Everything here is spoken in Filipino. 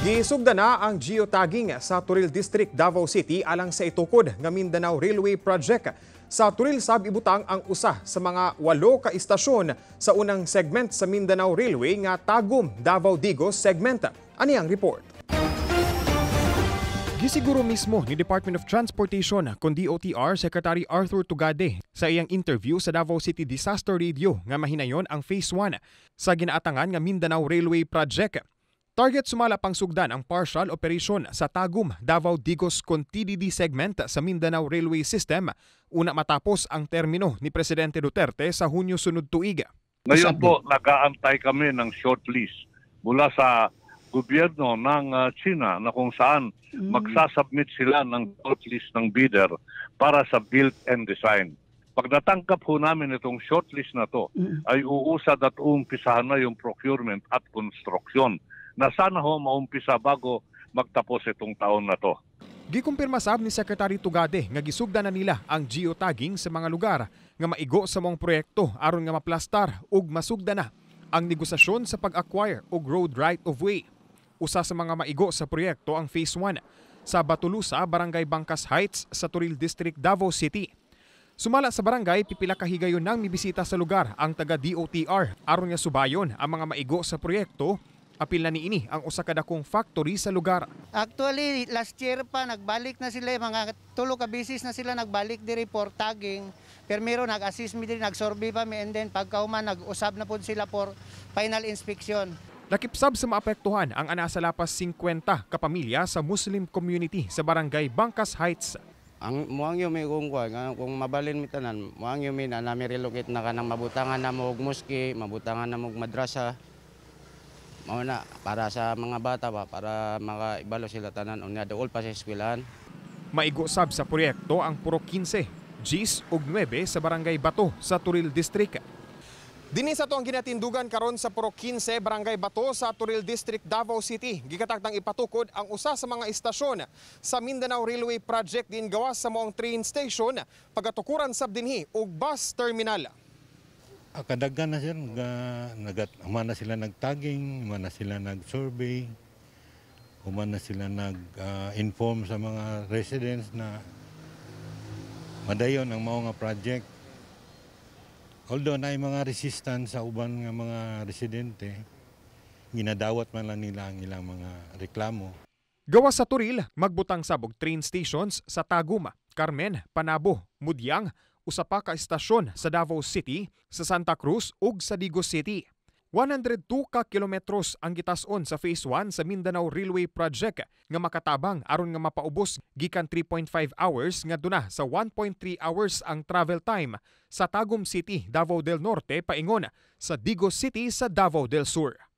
Gisugdan na ang geotagging sa Toril District, Davao City alang sa itukod nga Mindanao Railway Project. Sa Toril sab ibutang ang usa sa mga 8 ka istasyon sa unang segment sa Mindanao Railway nga Tagum Davao Digos segment. Ani ang report? Gisiguro mismo ni Department of Transportation kun DOTR Secretary Arthur Tugade sa iyang interview sa Davao City Disaster Radio nga mahinayon ang Phase 1 sa ginaatangan nga Mindanao Railway Project. Target sumala pang sugdan ang partial operation sa Tagum Davao Digos kon TDD segment sa Mindanao Railway System una matapos ang termino ni Presidente Duterte sa Hunyo sunod tuig. Ngayon po, nag-aantay kami ng shortlist mula sa gobyerno ng China na kung saan magsasubmit sila ng shortlist ng bidder para sa build and design. Pag natangkap ho namin itong shortlist na to, ay uusad at umpisahan na yung procurement at construction na sana ho maumpisa bago magtapos itong taon na to. Gikumpirma sab ni Secretary Tugade nga gisugdan na nila ang geotagging sa mga lugar nga maigo sa mong proyekto aron nga maplastar ug masugdan na ang negosasyon sa pag-acquire og road right of way. Usa sa mga maigo sa proyekto ang Phase 1 sa Batulusa, Barangay Bangkas Heights sa Toril District, Davao City. Sumala sa barangay, pipila ka higayon nang mibisita sa lugar ang taga DOTR aron nga subayon ang mga maigo sa proyekto. Apil na niini ang usa ka dakong factory sa lugar. Actually, last year pa nagbalik na sila, mga 3 ka beses na sila nagbalik diri for tagging. Permero nag-assist mi diri, nag-survey pa mi, and then pagkahuman nag-usab na pod sila for final inspection. Nakipsab sa maapektuhan ang ana sa lapas 50 ka pamilya sa Muslim community sa Barangay Bangkas Heights. Ang muangyo mi kung mabalin mi tanan, muangyo mi na nami relocate na kanang mabutangan na mo og moski, mabutangan na mo og madrasa. Mao na para sa mga bata ba, para makaibalo sila tanan unya dool pa sa eskwelahan. Maigo sab sa proyekto ang puro 15, 10 ug 9 sa Barangay Bato sa Toril District. Dinhi sa to ang ginatindugan karon sa puro 15 Barangay Bato sa Toril District, Davao City. Gikatakdang ipatukod ang usa sa mga istasyon sa Mindanao Railway Project din gawas sa moong train station pagatukuran sab dinhi og bus terminal. Kadaghan na sila, humana sila nag-tagging, humana sila nag-survey, humana sila nag-inform sa mga residents na madayon ang mga project. Although na mga resistance sa uban nga mga residente, ginadawat man lang nila ang ilang mga reklamo. Gawas sa Toril, magbutang sabog train stations sa Tagum, Carmen, Panabo, Mudyang, usa pa ka istasyon sa Davao City, sa Santa Cruz ug sa Digos City. 102 ka kilometros ang gitas-on sa Phase 1 sa Mindanao Railway Project nga makatabang aron nga mapaubos gikan 3.5 hours nga duna sa 1.3 hours ang travel time sa Tagum City, Davao del Norte paingon sa Digos City sa Davao del Sur.